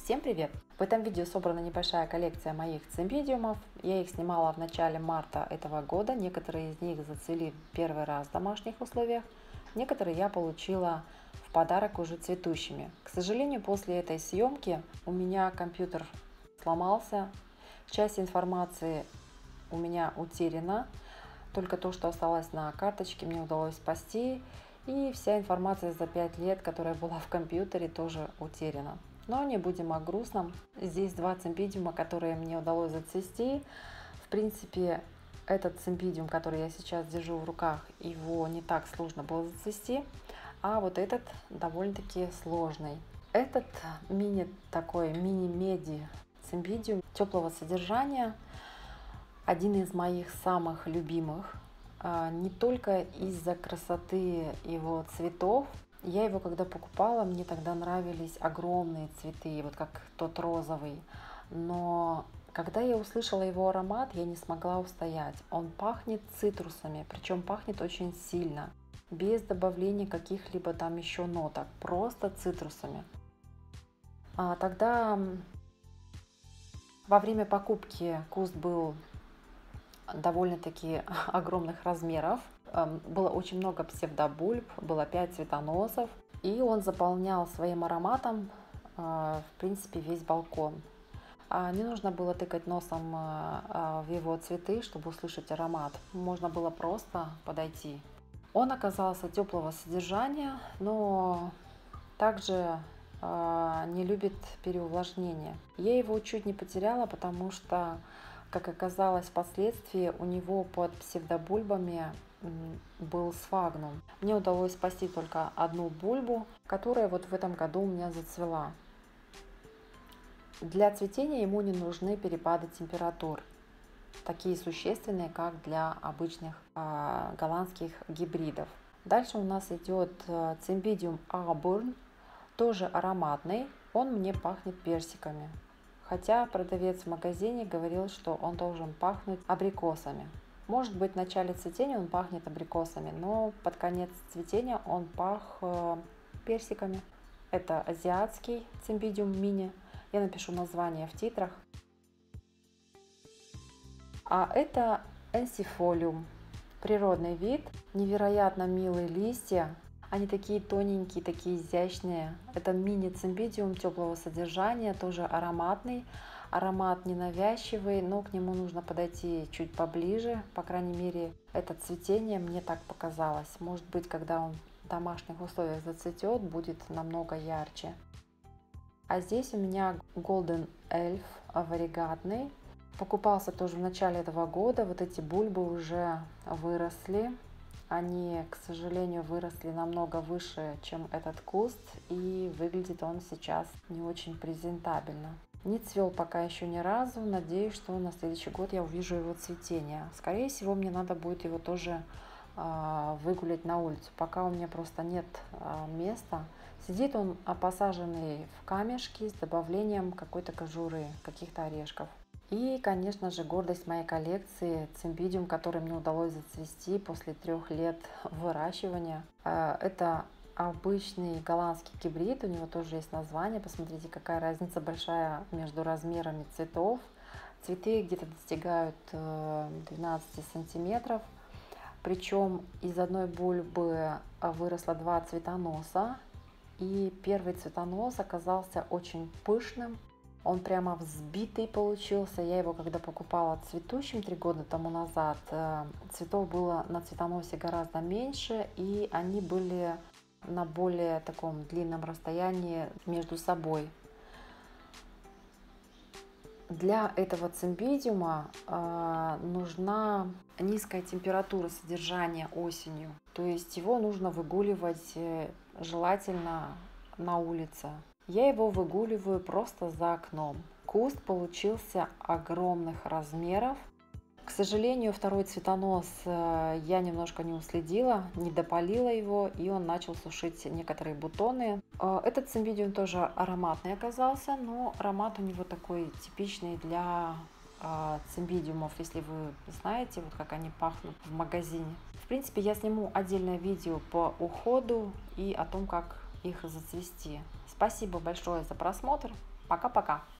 Всем привет! В этом видео собрана небольшая коллекция моих цимбидиумов. Я их снимала в начале марта этого года. Некоторые из них зацвели первый раз в домашних условиях. Некоторые я получила в подарок уже цветущими. К сожалению, после этой съемки у меня компьютер сломался. Часть информации у меня утеряна. Только то, что осталось на карточке, мне удалось спасти. И вся информация за 5 лет, которая была в компьютере, тоже утеряна. Но не будем о грустном. Здесь два цимбидиума, которые мне удалось зацвести. В принципе, этот цимбидиум, который я сейчас держу в руках, его не так сложно было зацвести. А вот этот довольно-таки сложный. Этот мини-меди цимбидиум теплого содержания. Один из моих самых любимых. Не только из-за красоты его цветов. Я его когда покупала, мне тогда нравились огромные цветы, вот как тот розовый. Но когда я услышала его аромат, я не смогла устоять. Он пахнет цитрусами, причем пахнет очень сильно, без добавления каких-либо там еще ноток, просто цитрусами. Тогда во время покупки куст был довольно-таки огромных размеров. Было очень много псевдобульб, было 5 цветоносов, и он заполнял своим ароматом, в принципе, весь балкон. Не нужно было тыкать носом в его цветы, чтобы услышать аромат. Можно было просто подойти. Он оказался теплого содержания, но также не любит переувлажнение. Я его чуть не потеряла, потому что, как оказалось впоследствии, у него под псевдобульбами был сфагнум. Мне удалось спасти только одну бульбу, которая вот в этом году у меня зацвела. Для цветения ему не нужны перепады температур, такие существенные, как для обычных голландских гибридов. Дальше у нас идет цимбидиум Auburn, тоже ароматный. Он мне пахнет персиками. Хотя продавец в магазине говорил, что он должен пахнуть абрикосами. Может быть, в начале цветения он пахнет абрикосами, но под конец цветения он пах персиками. Это азиатский цимбидиум мини. Я напишу название в титрах. А это энсифолиум. Природный вид. Невероятно милые листья. Они такие тоненькие, такие изящные. Это мини-цимбидиум теплого содержания, тоже ароматный. Аромат ненавязчивый, но к нему нужно подойти чуть поближе. По крайней мере, это цветение мне так показалось. Может быть, когда он в домашних условиях зацветет, будет намного ярче. А здесь у меня Golden Elf варигатный. Покупался тоже в начале этого года. Вот эти бульбы уже выросли. Они, к сожалению, выросли намного выше, чем этот куст, и выглядит он сейчас не очень презентабельно. Не цвел пока еще ни разу, надеюсь, что на следующий год я увижу его цветение. Скорее всего, мне надо будет его тоже выгулять на улицу, пока у меня просто нет места. Сидит он посаженный в камешки с добавлением какой-то кожуры, каких-то орешков. И, конечно же, гордость моей коллекции — цимбидиум, который мне удалось зацвести после 3 лет выращивания. Это обычный голландский гибрид, у него тоже есть название. Посмотрите, какая разница большая между размерами цветов. Цветы где-то достигают 12 сантиметров. Причем из одной бульбы выросло 2 цветоноса. И первый цветонос оказался очень пышным. Он прямо взбитый получился. Я его когда покупала цветущим 3 года тому назад, цветов было на цветоносе гораздо меньше, и они были на более таком длинном расстоянии между собой. Для этого цимбидиума нужна низкая температура содержания осенью. То есть его нужно выгуливать желательно на улице. Я его выгуливаю просто за окном. Куст получился огромных размеров. К сожалению, второй цветонос я немножко не уследила, не допалила его, и он начал сушить некоторые бутоны. Этот цимбидиум тоже ароматный оказался, но аромат у него такой типичный для цимбидиумов, если вы знаете, вот как они пахнут в магазине. В принципе, я сниму отдельное видео по уходу и о том, как их зацвести. Спасибо большое за просмотр. Пока-пока!